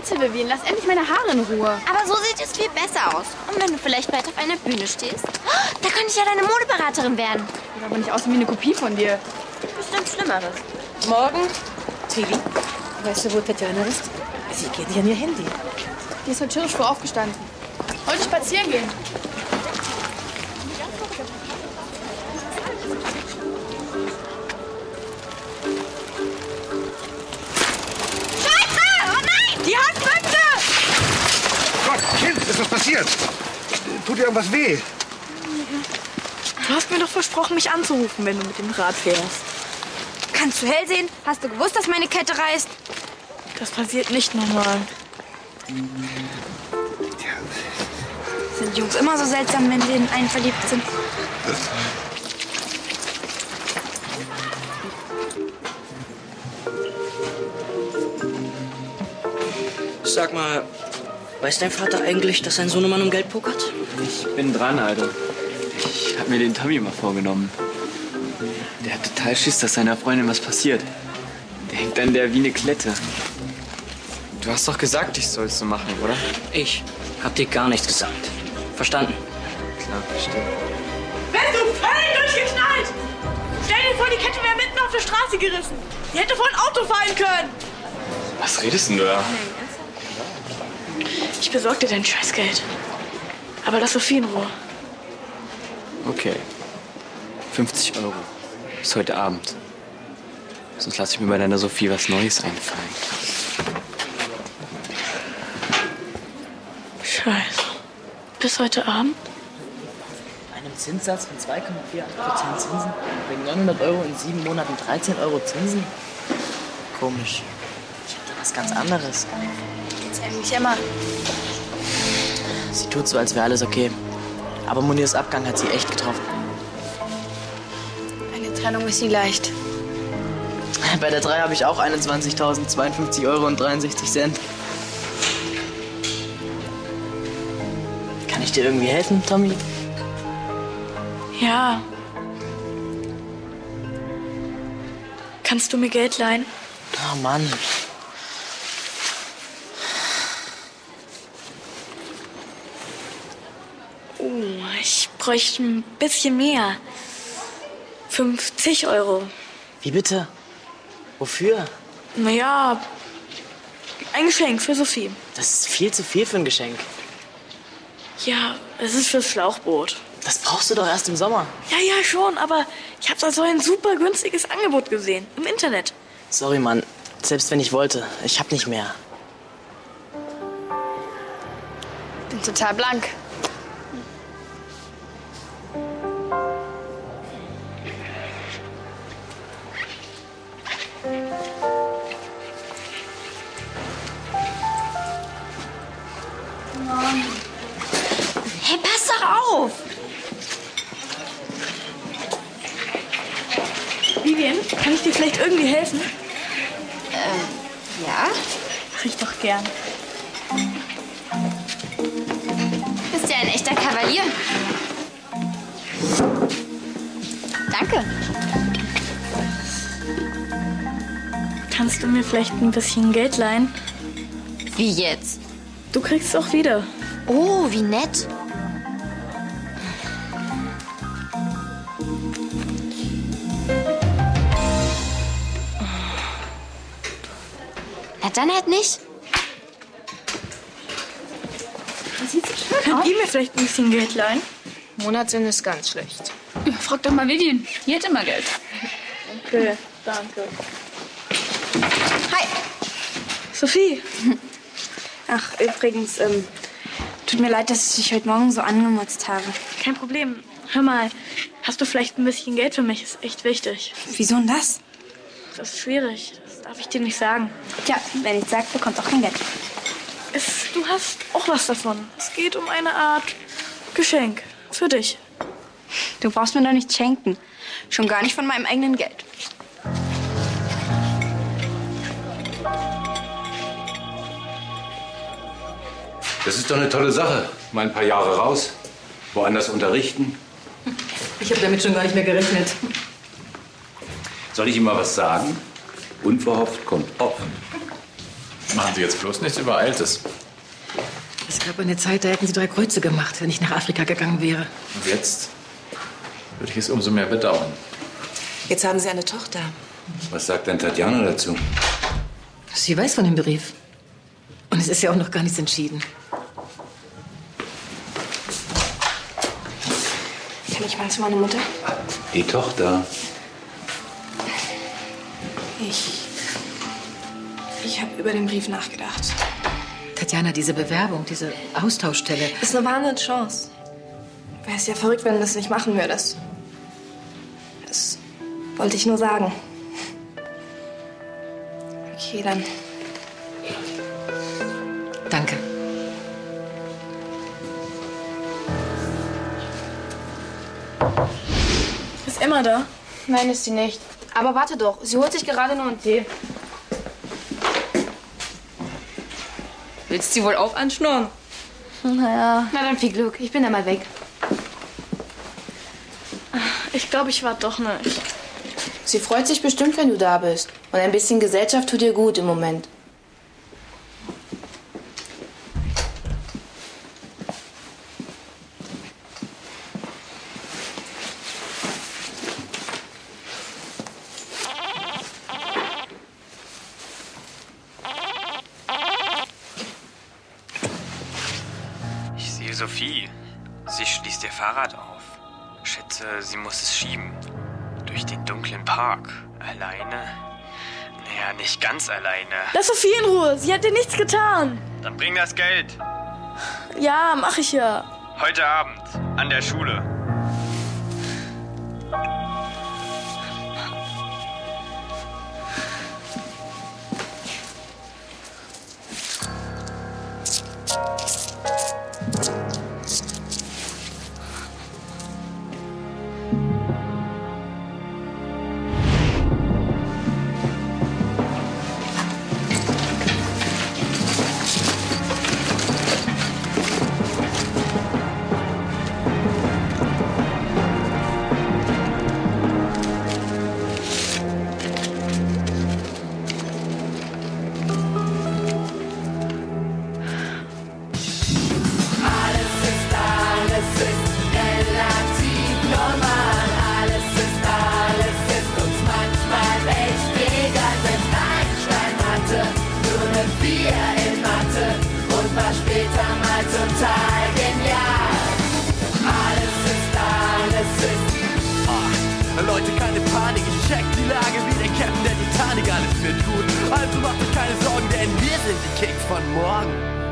Rätsel, Vivian. Lass endlich meine Haare in Ruhe. Aber so sieht es viel besser aus. Und wenn du vielleicht bald auf einer Bühne stehst, da könnte ich ja deine Modeberaterin werden. Sieht aber nicht aus wie eine Kopie von dir. Bestimmt Schlimmeres. Morgen, Tilly. Weißt du, wo Tatjana ist? Sie geht nicht an ihr Handy. Die ist heute tierisch früh aufgestanden. Wollte spazieren gehen. Scheiße! Oh nein! Die Handbüchse! Gott, Kind, ist was passiert? Tut dir irgendwas weh? Du hast mir doch versprochen, mich anzurufen, wenn du mit dem Rad fährst. Kannst du hell sehen? Hast du gewusst, dass meine Kette reißt? Das passiert nicht normal. Sind Jungs immer so seltsam, wenn sie in einen verliebt sind? Sag mal, weiß dein Vater eigentlich, dass sein Sohnemann um Geld pokert? Ich bin dran, Alter. Ich hab mir den Tommy mal vorgenommen. Der hat total Schiss, dass seiner Freundin was passiert. Der hängt an der wie eine Klette. Du hast doch gesagt, ich soll es so machen, oder? Ich hab dir gar nichts gesagt. Verstanden? Klar, verstehe. Bist du völlig durchgeknallt? Stell dir vor, die Kette wäre mitten auf der Straße gerissen. Die hätte vor ein Auto fallen können. Was redest denn du da? Ich besorge dir dein Scheißgeld. Aber lass Sophie in Ruhe. Okay. 50 €. Bis heute Abend. Sonst lasse ich mir bei deiner Sophie was Neues einfallen. Scheiße. Bis heute Abend? Bei einem Zinssatz von 2,48% Zinsen wegen 900 € in 7 Monaten 13 € Zinsen? Komisch. Ich hab da was ganz anderes. Geht's eigentlich Emma? Sie tut so, als wäre alles okay. Aber Munirs Abgang hat sie echt getroffen. Eine Trennung ist nie leicht. Bei der 3 habe ich auch 21.052,63 €. Kann ich dir irgendwie helfen, Tommy? Ja. Kannst du mir Geld leihen? Oh Mann. Oh, ich bräuchte ein bisschen mehr. 50 €. Wie bitte? Wofür? Naja, ein Geschenk für Sophie. Das ist viel zu viel für ein Geschenk. Ja, es ist fürs Schlauchboot. Das brauchst du doch erst im Sommer. Ja, ja, schon, aber ich habe da so ein super günstiges Angebot gesehen. Im Internet. Sorry, Mann. Selbst wenn ich wollte, ich hab nicht mehr. Bin total blank. Hey, pass doch auf! Vivian, kann ich dir vielleicht irgendwie helfen? Ja? Mach ich doch gern. Bist ja ein echter Kavalier. Danke. Kannst du mir vielleicht ein bisschen Geld leihen? Wie jetzt? Du kriegst es auch wieder. Oh, wie nett. Na dann halt nicht. Könnt ihr mir vielleicht ein bisschen Geld leihen? Monatssinn ist ganz schlecht. Ja, frag doch mal Vivian. Die hat immer Geld. Okay, danke. Hi. Sophie. Ach, übrigens, tut mir leid, dass ich dich heute Morgen so angemotzt habe. Kein Problem. Hör mal, hast du vielleicht ein bisschen Geld für mich? Ist echt wichtig. Wieso denn das? Das ist schwierig. Das darf ich dir nicht sagen. Tja, wer nichts sagt, bekommt auch kein Geld. Du hast auch was davon. Es geht um eine Art Geschenk. Für dich. Du brauchst mir doch nichts schenken. Schon gar nicht von meinem eigenen Geld. Das ist doch eine tolle Sache. Mal ein paar Jahre raus, woanders unterrichten. Ich habe damit schon gar nicht mehr gerechnet. Soll ich ihm mal was sagen? Unverhofft kommt oft. Machen Sie jetzt bloß nichts Übereiltes. Es gab eine Zeit, da hätten Sie 3 Kreuze gemacht, wenn ich nach Afrika gegangen wäre. Und jetzt würde ich es umso mehr bedauern. Jetzt haben Sie eine Tochter. Was sagt denn Tatjana dazu? Sie weiß von dem Brief. Und es ist ja auch noch gar nichts entschieden. Kenn ich manchmal meine Mutter? Die Tochter. Ich habe über den Brief nachgedacht. Tatjana, diese Bewerbung, diese Austauschstelle. Ist eine wahnsinnige Chance. Wäre es ja verrückt, wenn du das nicht machen würdest. Das wollte ich nur sagen. Okay, dann. Danke. Ist Emma da? Nein, ist sie nicht. Aber warte doch, sie holt sich gerade nur einen Tee. Willst du sie wohl auch anschnurren? Naja. Na dann viel Glück, ich bin dann mal weg. Ich glaube, ich warte doch nicht. Sie freut sich bestimmt, wenn du da bist. Und ein bisschen Gesellschaft tut ihr gut im Moment. Ich sehe Sophie. Sie schließt ihr Fahrrad auf. Schätze, sie muss es schieben. Durch den dunklen Park. Alleine? Naja, nicht ganz alleine. Lass Sophie in Ruhe, sie hat dir nichts getan. Dann bring das Geld. Ja, mach ich ja. Heute Abend. An der Schule. Leute, keine Panik, ich check die Lage wie der Captain der Titanic, alles wird gut. Also macht euch keine Sorgen, denn wir sind die Kings von morgen.